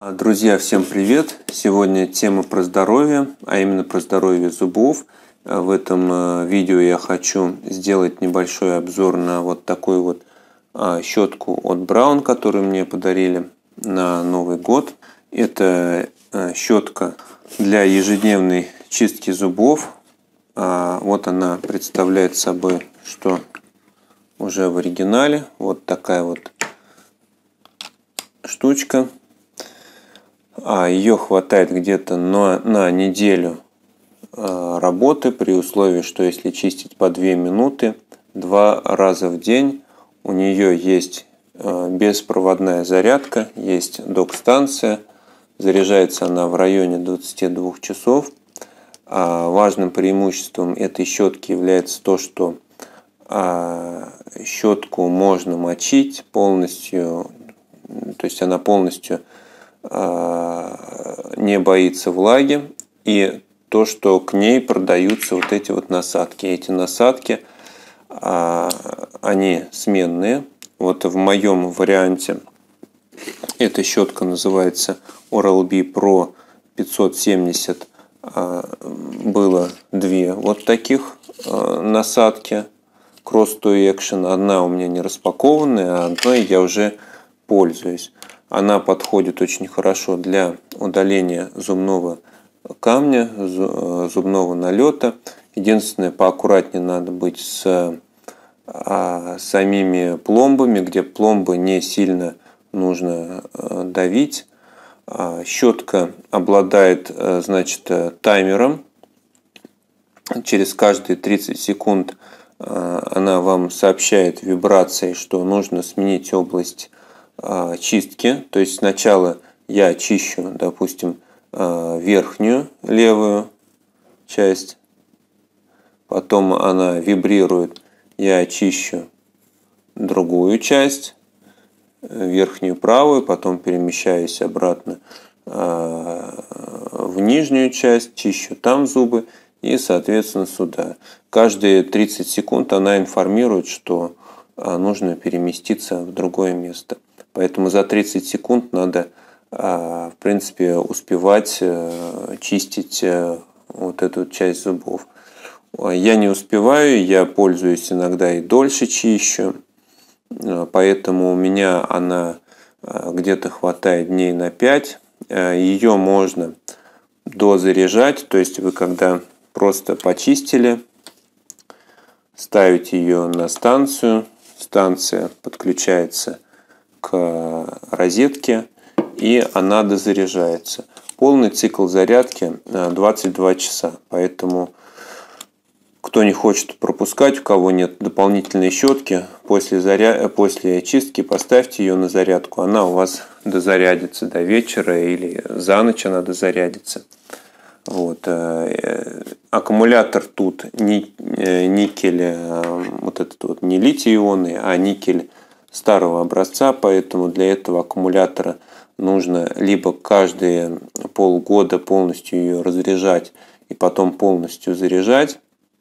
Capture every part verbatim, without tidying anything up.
Друзья, всем привет! Сегодня тема про здоровье, а именно про здоровье зубов. В этом видео я хочу сделать небольшой обзор на вот такую вот щетку от Braun, которую мне подарили на Новый год. Это щетка для ежедневной чистки зубов. Вот она представляет собой, что уже в оригинале. Вот такая вот штучка. А ее хватает где-то на, на неделю э, работы, при условии, что если чистить по две минуты, два раза в день. У нее есть э, беспроводная зарядка, есть док-станция. Заряжается она в районе двадцати двух часов. А важным преимуществом этой щетки является то, что э, щетку можно мочить полностью, то есть она полностью не боится влаги, и то, что к ней продаются вот эти вот насадки. Эти насадки, они сменные. Вот в моем варианте эта щетка называется Oral-B Pro пятьсот семьдесят. Было две вот таких насадки Cross to Action. Одна у меня не распакованная, а одной я уже пользуюсь. Она подходит очень хорошо для удаления зубного камня, зубного налета. Единственное, поаккуратнее надо быть с а, самими пломбами, где пломбы не сильно нужно давить. А, щетка обладает, значит, таймером. Через каждые тридцать секунд а, она вам сообщает вибрацией, что нужно сменить область чистки. То есть сначала я чищу, допустим, верхнюю левую часть, потом она вибрирует, я очищу другую часть, верхнюю правую, потом перемещаюсь обратно в нижнюю часть, чищу там зубы и, соответственно, сюда. Каждые тридцать секунд она информирует, что нужно переместиться в другое место. Поэтому за тридцать секунд надо, в принципе, успевать чистить вот эту часть зубов. Я не успеваю, я пользуюсь иногда и дольше чищу, поэтому у меня она где-то хватает дней на пять. Ее можно дозаряжать, то есть вы когда просто почистили, ставите ее на станцию, станция подключается к розетке, и она дозаряжается. Полный цикл зарядки двадцать два часа. Поэтому, кто не хочет пропускать, у кого нет дополнительной щетки, после, заря... после чистки поставьте ее на зарядку. Она у вас дозарядится до вечера или за ночь она дозарядится. Вот. Аккумулятор тут никель, вот этот вот не литий-ионный, а никель старого образца, поэтому для этого аккумулятора нужно либо каждые полгода полностью ее разряжать и потом полностью заряжать,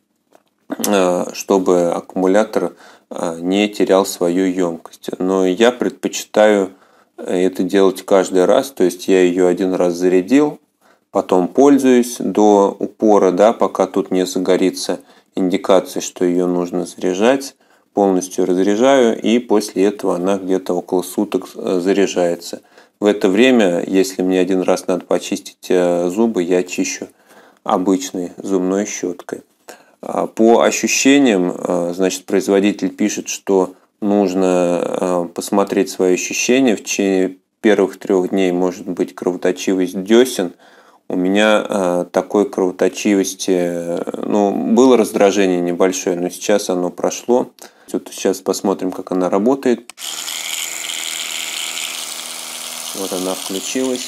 чтобы аккумулятор не терял свою емкость. Но я предпочитаю это делать каждый раз, то есть я ее один раз зарядил, потом пользуюсь до упора, да, пока тут не загорится индикация, что ее нужно заряжать. Полностью разряжаю, и после этого она где-то около суток заряжается. В это время, если мне один раз надо почистить зубы, я чищу обычной зубной щеткой. По ощущениям, значит, производитель пишет, что нужно посмотреть свои ощущения. В течение первых трех дней может быть кровоточивость десен. У меня такой кровоточивости, ну, было раздражение небольшое, но сейчас оно прошло. Вот сейчас посмотрим, как она работает. Вот она включилась.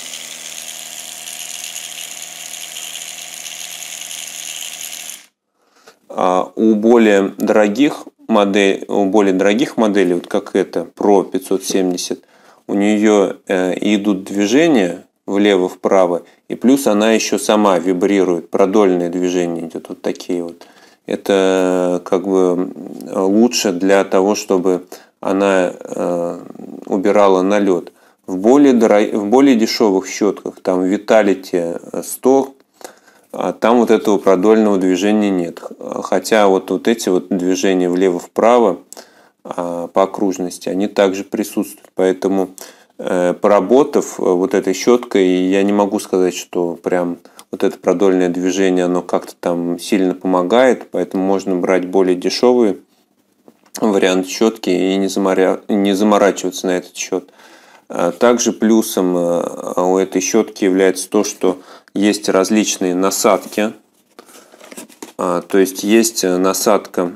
А у более дорогих моделей, у более дорогих моделей, вот как эта Pro пятьсот семьдесят, у нее идут движения влево-вправо, и плюс она еще сама вибрирует, продольные движения идут вот такие вот. Это как бы лучше для того, чтобы она убирала налет. В более, дорог... в более дешевых щетках, там Vitality сто, там вот этого продольного движения нет. Хотя вот, вот эти вот движения влево-вправо по окружности, они также присутствуют. Поэтому, поработав вот этой щеткой, я не могу сказать, что прям вот это продольное движение, оно как-то там сильно помогает. Поэтому можно брать более дешевые вариант щетки и не, заморя... не заморачиваться на этот счет. Также плюсом у этой щетки является то, что есть различные насадки. То есть есть насадка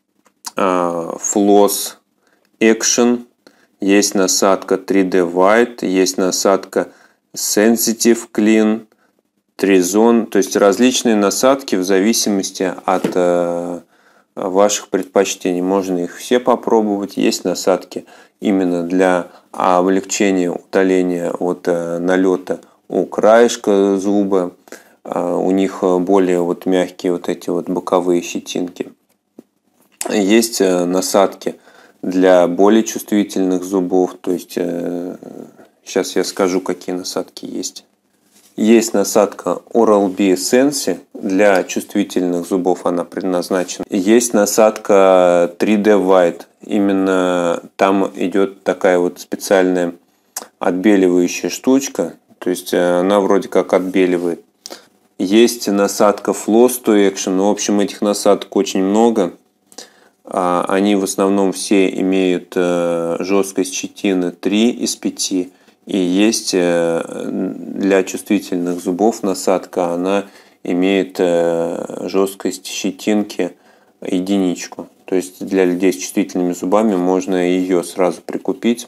Floss Action, есть насадка три дэ White, есть насадка Sensitive Clean, Trezone. То есть различные насадки в зависимости от ваших предпочтений. Можно их все попробовать. Есть насадки именно для облегчения удаления от налета у краешка зуба. У них более вот мягкие вот эти вот боковые щетинки. Есть насадки для более чувствительных зубов. То есть сейчас я скажу, какие насадки есть. Есть насадка Oral-B Sensi, для чувствительных зубов она предназначена. Есть насадка три дэ White, именно там идет такая вот специальная отбеливающая штучка, то есть она вроде как отбеливает. Есть насадка Floss to Action, ну, в общем, этих насадок очень много. Они в основном все имеют жесткость щетины три из пяти. И есть для чувствительных зубов насадка, она имеет жесткость щетинки единичку. То есть для людей с чувствительными зубами можно ее сразу прикупить.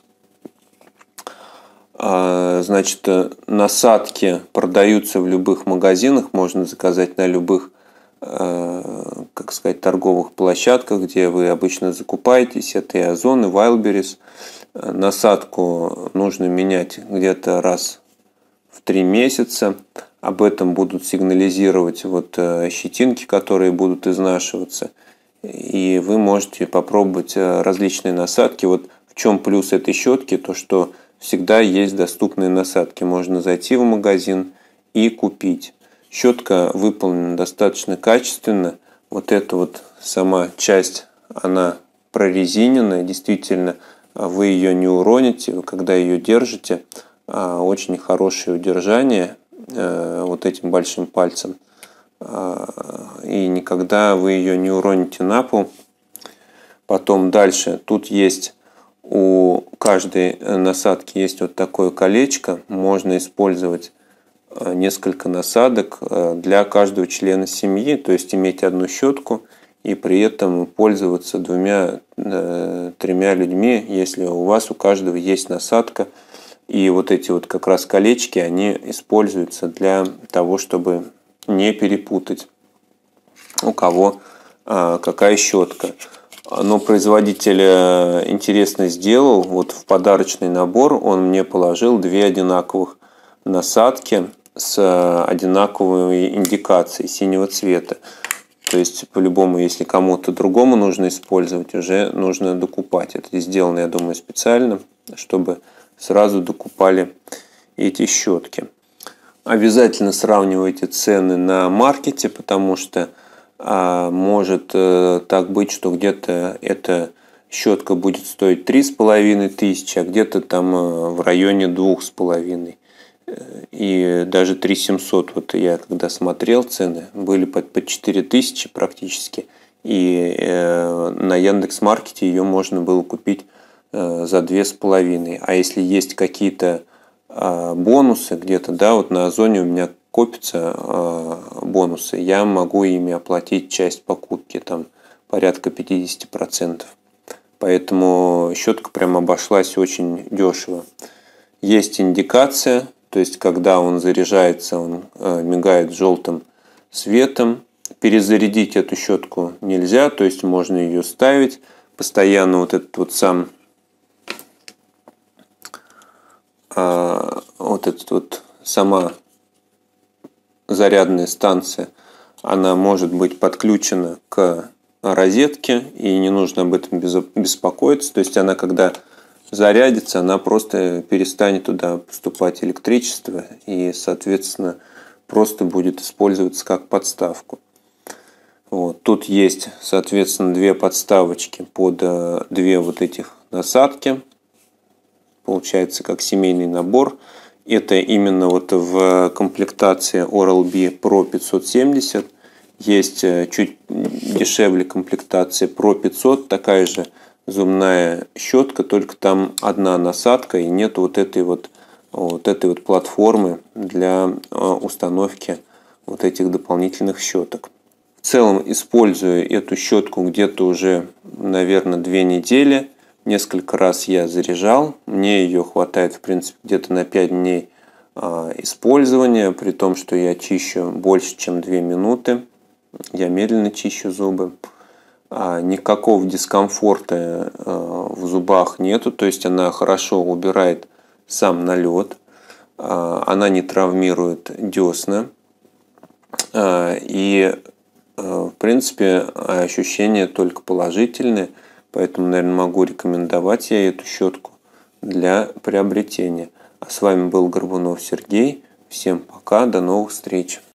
Значит, насадки продаются в любых магазинах, можно заказать на любых, как сказать, торговых площадках, где вы обычно закупаетесь. Это и Озон, и Wildberries. Насадку нужно менять где-то раз в три месяца. Об этом будут сигнализировать вот щетинки, которые будут изнашиваться. И вы можете попробовать различные насадки. Вот в чем плюс этой щетки, то что всегда есть доступные насадки. Можно зайти в магазин и купить. Щетка выполнена достаточно качественно. Вот эта вот сама часть, она прорезиненная, действительно. Вы ее не уроните, вы когда ее держите, очень хорошее удержание вот этим большим пальцем. И никогда вы ее не уроните на пол. Потом дальше, тут есть у каждой насадки есть вот такое колечко. Можно использовать несколько насадок для каждого члена семьи, то есть иметь одну щетку и при этом пользоваться двумя-тремя людьми, если у вас у каждого есть насадка. И вот эти вот как раз колечки, они используются для того, чтобы не перепутать, у кого какая щетка. Но производитель интересно сделал, вот в подарочный набор он мне положил две одинаковых насадки с одинаковой индикацией синего цвета. То есть, по-любому, если кому-то другому нужно использовать, уже нужно докупать. Это сделано, я думаю, специально, чтобы сразу докупали эти щетки. Обязательно сравнивайте цены на маркете, потому что а, может а, так быть, что где-то эта щетка будет стоить три с половиной тысячи, а где-то там а, в районе двух с половиной. И даже три тысячи семьсот, вот я когда смотрел цены, были под, под четыре тысячи практически. И э, на Яндекс.Маркете ее можно было купить э, за две с половиной. А если есть какие-то э, бонусы где-то, да, вот на Озоне у меня копятся э, бонусы, я могу ими оплатить часть покупки, там порядка пятьдесят процентов. Поэтому щетка прям обошлась очень дешево. Есть индикация. То есть, когда он заряжается, он э, мигает желтым светом. Перезарядить эту щетку нельзя, то есть можно ее ставить. Постоянно вот этот вот сам, э, вот этот вот сама зарядная станция, она может быть подключена к розетке, и не нужно об этом беспокоиться. То есть, она когда зарядится, она просто перестанет туда поступать электричество и, соответственно, просто будет использоваться как подставку. Вот. Тут есть, соответственно, две подставочки под две вот этих насадки. Получается как семейный набор. Это именно вот в комплектации Oral-B Pro пятьсот семьдесят. Есть чуть дешевле комплектация Pro пятьсот, такая же зубная щетка, только там одна насадка и нет вот этой вот, вот этой вот платформы для установки вот этих дополнительных щеток. В целом использую эту щетку где-то уже, наверное, две недели. Несколько раз я заряжал. Мне ее хватает, в принципе, где-то на пять дней использования, при том, что я чищу больше, чем две минуты. Я медленно чищу зубы. Никакого дискомфорта в зубах нету, то есть она хорошо убирает сам налет. Она не травмирует десна. И в принципе, ощущения только положительные, поэтому, наверное, могу рекомендовать я эту щетку для приобретения. А с вами был Горбунов Сергей. Всем пока, до новых встреч!